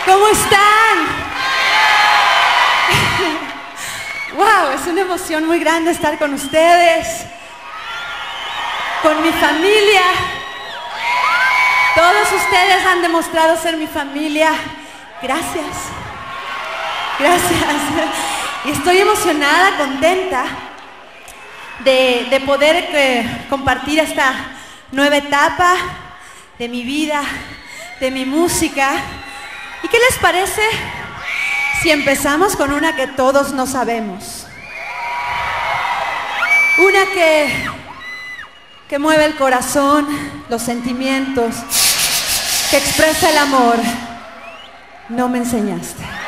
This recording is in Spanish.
¿Cómo están? Wow, es una emoción muy grande estar con ustedes, con mi familia. Todos ustedes han demostrado ser mi familia. Gracias. Gracias. Y estoy emocionada, contenta de poder compartir esta nueva etapa de mi vida, de mi música. ¿Y qué les parece si empezamos con una que todos no sabemos? Una que mueve el corazón, los sentimientos, que expresa el amor. No me enseñaste.